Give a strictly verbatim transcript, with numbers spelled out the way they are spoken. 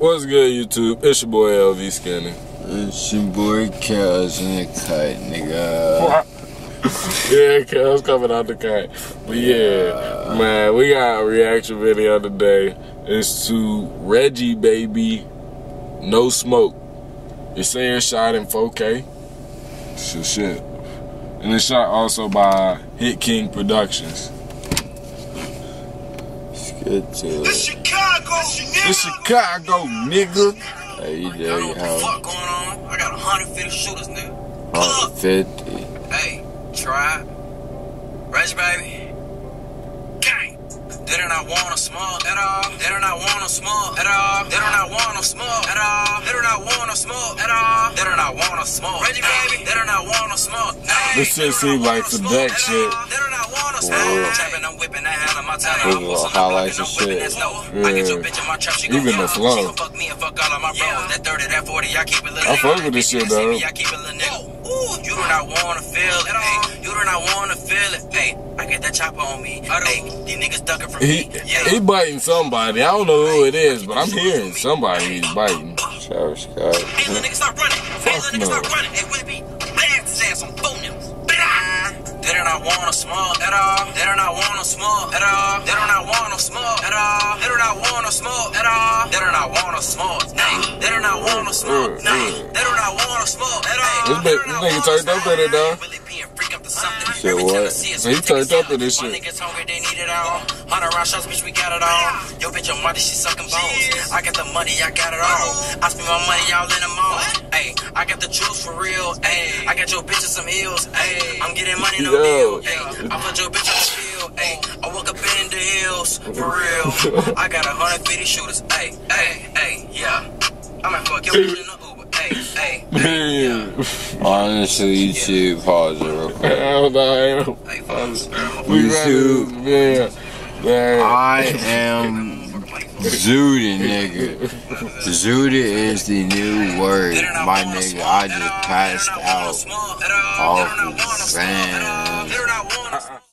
What's good, YouTube? It's your boy L V Skinny. It's your boy Kels in the cut, nigga. Yeah, Kels coming out the cut. But yeah, yeah, man, we got a reaction video today. It's to Reggie Baby, No Smoke. It's saying shot in four K. So shit. And it's shot also by Hit King Productions. Let's get to it. It's Chicago, It's Chicago, nigga. Hey, you I there, don't you know what the have fuck going on. I got one hundred fifty shooters, nigga. one fifty. Hey, try. Reggie Baby. Gang. They do not want to smoke at all. They do not want to smoke at all. They do not want to smoke at all. They do not want to smoke at all. They do not want to smoke. Reggie Baby. They do not want to smoke. This shit seems like some deck shit. They do not want to smoke. Trapping, I'm whipping that hell in my town. Those little highlights and shit. Yeah. Even the flow. Fuck me and fuck all of my bros. That thirty, that forty, I keep it lit. I fuck with this shit, though. I keep it lit. Ooh, you do not wanna feel it. Hey, you do not wanna feel it. Hey, I get that chopper on me. Hey, these niggas ducking from He, me. Yeah. he biting somebody. I don't know who it is, but I'm hearing somebody he's biting. Travis Scott. Hey, little nigga, stop running. Hey, little nigga, stop running. Hey, Whippy, blast his ass on phone numbers. They do not wanna smoke at all. They do not wanna smoke at all. They do not wanna smoke at all. They do not wanna smoke at all. They do not wanna smoke. Nah. They do not wanna smoke. Nah. They do not wanna smoke at all. This, this nigga turned up in it, though. Shit, what? So he turned up in this shit. Niggas hungry, they need it all. Hundred round shots, bitch, we got it all. Yo, bitch, your mother, she sucking bones. I got the money, I got it all. I spend my money, y'all in the mall. Ayy, I got the juice for real. Ayy, I got your bitch in some heels. Ayy, I'm getting money, no Yo. deal. Ayy, I put your bitch on the field. Ayy, I woke up in the hills for real. I got a hundred fifty shooters. Ayy, ayy, ayy, yeah. I might fuck your bitch in the Uber. Ayy, ayy, yeah. Honestly, YouTube, pause it real quick. Hell no, Hey, folks. we YouTube. Yeah, man. I am Zooted, nigga. Zooted is the new word, my nigga. I just passed out off the fan.